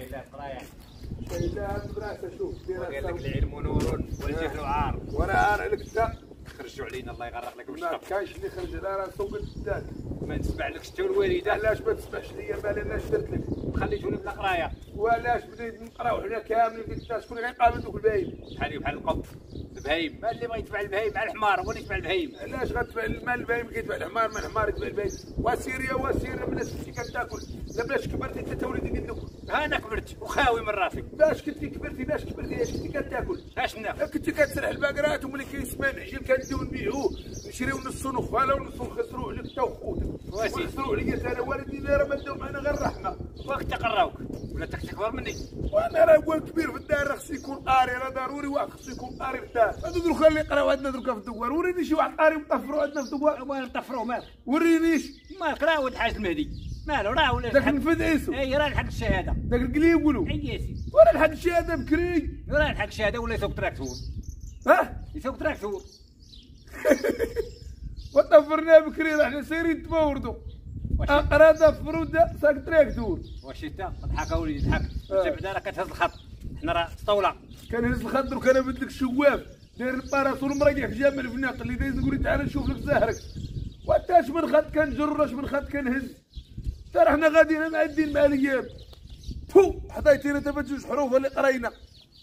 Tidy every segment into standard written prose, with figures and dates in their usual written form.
شايلاه قرايه شايلاه المدرسه. شوف ديرها قال لك العلم نور والجهل عار. وانا عار عليك انت. خرجوا علينا الله يغرق لك ما كاينش اللي خرج على راسو قدام. ما نسمعلكش حتى الوالده. علاش ما تسمعش ليا؟ مالي انا درت لك خليتوني بلا قرايه. وعلاش بديت نقراو حنا كاملين؟ قلت لها شكون اللي غيقابل دوك الباين؟ بحالي بحال القط البهايم. ما اللي بغى يتبع البهايم مع الحمار هو اللي يتبع البهايم. علاش غتبع المال الباين كيتبع الحمار؟ ما الحمار يتبع الباين. وسيريا وسيريا بلاش كنتي كتاكل. لا بلاش كبرتي انت تولدي قلت لك. ها انا كبرت وخاوي من راسي. باش كنتي كبرتي باش كبرتي اش كنتي كتاكل؟ اشنا كنتي كتسرح البقرات وملي كيسمع العجل كنديو نبيعوه نشريو نصو نخواله ونصو نخسروا عليك انت وخوتك ونخسروا عليا انا والدينا راه ما داو معنا غير الرحمه. وقت تقراوك ولا تكبر مني. وانا راه هو كبير في الدار راه خصو يكون قاري. راه ضروري واحد خصو يكون قاري في الدار. هادو دوك اللي يقراو عندنا دركا في الدوار. وريني شي واحد قاري مطفرو عندنا في الدوار. وين نطفروه مالك؟ ورينيش مالك راه ولد الحاج المهدي مالو راه ولا داك نفذ عيسو. اي راه لحق الشهاده. داك القليب يقولوا اي يا سيدي وراه لحد الشهاده بكري. راه لحق الشهاده ولا يسوق تراكتور. ها يسوق تراكتور. وطفرناه بكري راه حنا سايرين نتفاوردوا. قراده فروده ساق تراكتور. واش انت تضحك اوليدي تضحك انت بعدا راه كتهز الخط. حنا راه اسطوله. كنهز الخط درك انا بدلك الشواف داير الباراسول مراقح في جامع الفناق اللي دايز يقول لي تعال نشوف لك زهرك. وانت اش من خط كنجر اش من خط كنهز. ترى حنا غاديين معدين مع الايام. تو حطيتينا دابا جوج حروف اللي قرينا.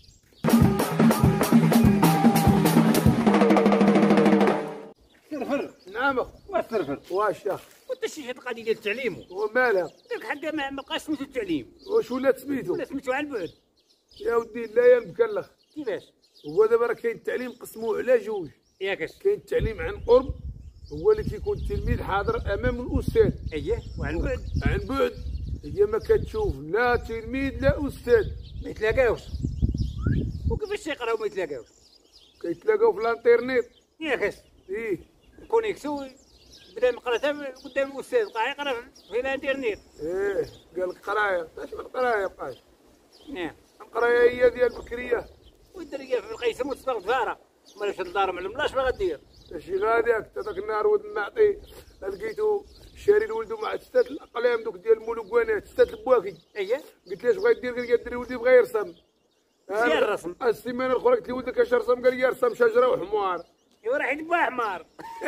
سرفر. نعم اخو. واش سرفر؟ واش يا اخي؟ وانت شي القضيه ديال التعليم ومالها؟ داك حقا ما بقاش سميتو التعليم واش ولا سميتو؟ ولا سميتو على البعد. يا ودي لا يا المكلخ. كيفاش؟ هو دابا راه كاين التعليم قسموه على جوج. ياكش؟ كاين التعليم عن قرب هو اللي كيكون التلميذ حاضر امام الاستاذ. اييه وعن بعد. عن بعد هي ما كتشوف لا تلميذ لا استاذ. ما يتلاقاوش. وكيفاش تيقراو ما يتلاقاوش؟ كيتلاقاو في الانترنيت. ياكش؟ ايه كونيكسيو بدا يقرا قدام الاستاذ بقى يقرا في الانترنيت. ايه قال لك قرايه. اش من قرايه بقاش؟ نعم. القرايه هي ديال بكريه. والدريه في القيسم وتصبغ دفاره مالاش الدار معلم اش باغا دير. ماشي غاديك هذاك النهار ولد نعطي لقيتو شاري لولدو مع ستة الاقلام دوك ديال المولوكوانات ستة البواكي. اييه. قلت له اش بغا دير؟ قال لي الدري ولدي بغا يرسم. مزيان الرسم. السيمانه الاخرى قلت له ولدك اش رسم؟ قال لي يرسم شجره وحمار. ايوا راح يدبا حمار.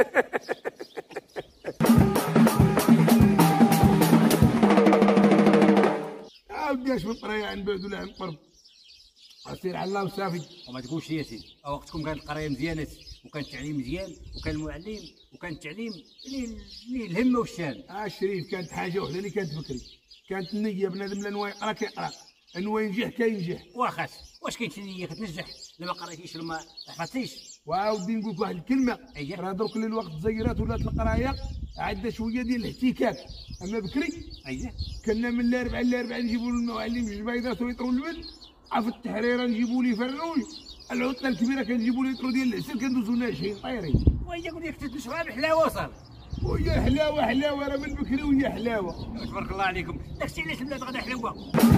عاود اش من قرايه عن بعد ولا عن قرب. اصير على الله وصافي. وما تقولش يا سيدي وقتكم كانت القرايه مزيانه وكان التعليم مزيان وكان المعلم وكان التعليم اللي الهمه والشان. شريف كانت حاجه وحده اللي كانت بكري. كانت النيه بنادم لا نوا يقرا كيقرا نوا ينجح كينجح. واخاش واش كاين شي نيه كتنجح لما قريتيش لما حفظتيش. وعاودي نقول لك واحد الكلمه. أيه. راه درك اللي الوقت تزيرات ولات القرايه عندها شويه ديال الاحتكاك. اما بكري اييه كنا من الاربعاء للاربعاء نجيبوا المعلم جبيدات ويطروا اللبن. عف التحريره نجيبوا لي فروج. العطله الكبيره كنجيبوا لي يطروا ديال العسل كندوزو ناجحين طايرين. وهي قول لك تشرب الحلاوه وصل. ويا حلاوه حلاوه راه من بكري ويا حلاوه. تبارك الله عليكم داكشي علاش البلاد غدا حلوه.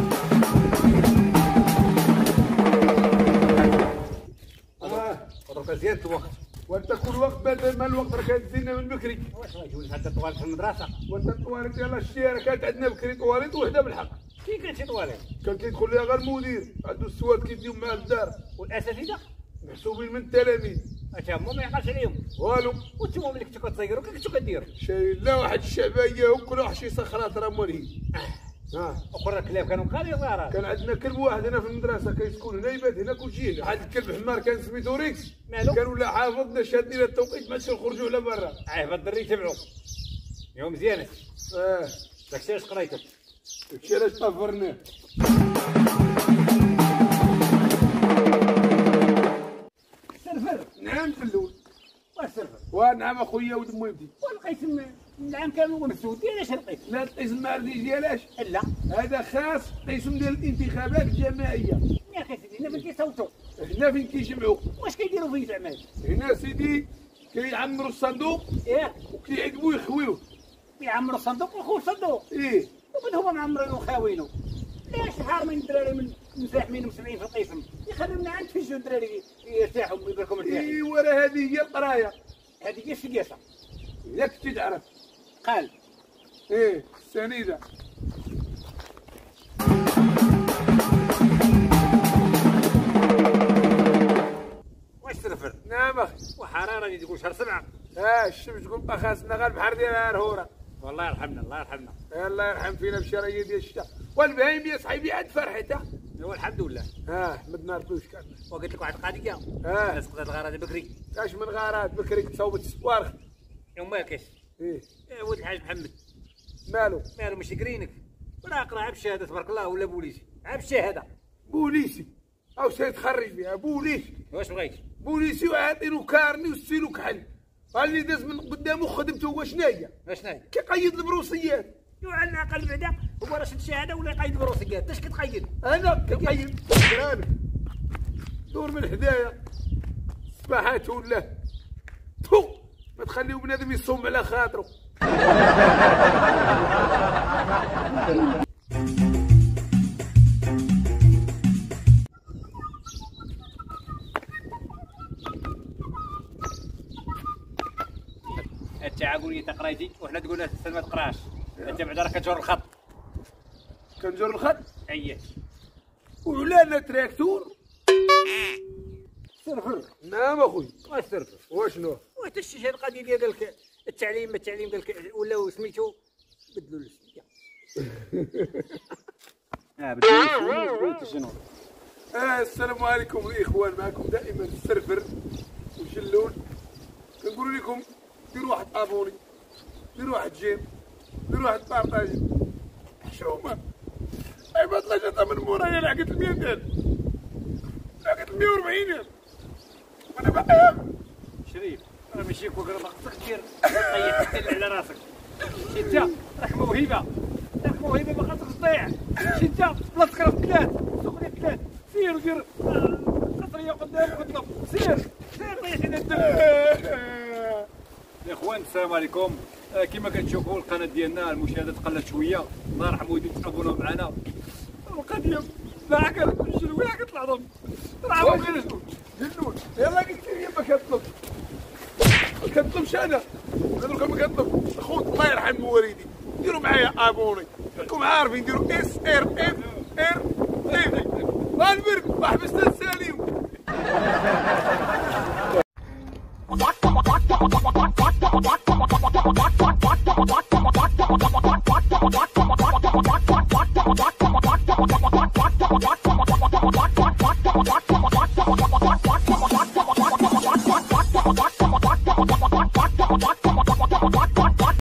درك زيادة الوقت. وانت كل وقت بدل ما الوقت راه كتزيدنا من بكري. واش غادي هذا طوال في المدرسه؟ وانت الطواليت يلاه شتيها راه كانت عندنا بكري طواليت وحده بالحق. كي كانت شي طواليت؟ كان كيدخل ليها غير المدير عنده السواد كيديهم مع الدار. والاساتذه؟ محسوبين من التلاميذ. اتا هما ما يعقلش عليهم. والو. وانتم ملي كنتو كتصيروا كيف كنتو كديروا؟ شايل لا واحد الشعبيه وكل واحد شي صخرات راه مولهين. اخر الكلاب كانوا غالي صغار. كان عندنا كلب واحد هنا في المدرسه كيسكن هنا يبات هنا كلشي هنا. واحد الكلب حمار كان سميتو ريكس. مالو؟ كان ولا حافظنا شادين التوقيت ما نخرجوا على برا. عاه الدري يتبعوا. يوم مزيانه. داكشي علاش قريتو. داكشي علاش طفرناه. سرفر. نعم في الاول. واش سرفر؟ ونعم اخويا ولد مهمتي. والقسم العام كامل ومسعود علاش القسم؟ لا القسم المعرضي ديالاش؟ لا هذا خاص قسم ديال الانتخابات الجماعيه. يا اخي سيدي هنا فين كيصوتوا؟ هنا فين كيجمعوا؟ واش كيديروا فيه زعما؟ هنا سيدي كيعمروا الصندوق ياك وكيعقبوا يخويوه. يعمروا الصندوق ويخووا الصندوق. ايه ومن هما معمرين وخاوينو. علاش حارمين الدراري من مزاحمين ومسمعين في القسم؟ يخلونا عند فيشو الدراري يرتاحوا ويباركوا مرتاحين. ايوا راه هذه هي القرايه. هذه هي السياسه. الا كنتي تعرف. قال ايه السنيده. غادي تقول شهر 7. الشمس تقول بقى خاصنا غير البحر ديال الهوره. والله يرحمنا الله يرحمنا. الله يرحم فينا بالشرايه ديال الشتاء والبهايم يا صاحبي عاد فرحتها. ايوا الحمد لله. حمدنا ربي واش كان. وقلت لك واحد القضيه. الناس قضات الغرض بكري. اش من غارات بكري تصوبت السوارخ. يوم كاش. ولد الحاج محمد. مالو ماشي كرينك. ولا قرا عب الشهاده تبارك الله ولا بوليسي. عب الشهاده. بوليسي او سيتخرج فيها بوليسي. واش بغيت؟ بوليسي وعاطينو كارني وستيلو كحل. اللي داز من قدامه خدمته هو شناهي؟ كيقيد البروسيات. على الاقل بعدا هو راه شد الشهاده ولا يقيد البروسيات. اش كتقيد؟ انا كنقيد كرامك. دور من حدايا صباحات ولا تو ما تخليو بنادم يصوم على خاطرو. انت عاقول لي انت قرايتي وحنا تقولنا انت ما تقراش. انت بعدا راه كتجر الخط. كنجر الخط؟ اييه. وعلانا تراكتور؟ سرفر. نعم اخويا. واش سرفر؟ واشنو؟ واش شتي هاد القضيه ديال قالك التعليم ما التعليم قالك ولاو سميتو بدلوا الاسم. بدلوا شنو؟ السلام عليكم الاخوان، معكم دائما السرفر وجلون. كنقول لكم ديروا واحد ابوني، ديروا واحد جيم، ديروا واحد بارطاجي. حشومه عباد الله جاتها من مورايا لعقت ال 100 ديال لعقت ال 140 وانا باقي شريف. راه ماشي كوك راه ما خصكش دير طيح الدل على راسك. شي انت راك موهبه، راك موهبه ما خصكش تضيع. شي انت بلاصتك راه في 3 سوق لي 3 سير ودير قصريه قدامك وطلب. سير طيح لنا الدل. الاخوان السلام عليكم. كما كتشوفوا القناه ديالنا المشاهدات قلت شويه. الله يرحم والديك تابوناو معنا. القضيه لا كنمشيو ولا كطلع ضم راه غير جلون. يلا قلت لي ما كطلب ما كطلبش انا درك ما كطلب. خوت الله يرحم مواليدي ديروا معايا ابوني. راكم عارفين ديروا اس ار اف ار اف. غنبرك ما حبسنا الساليم. What?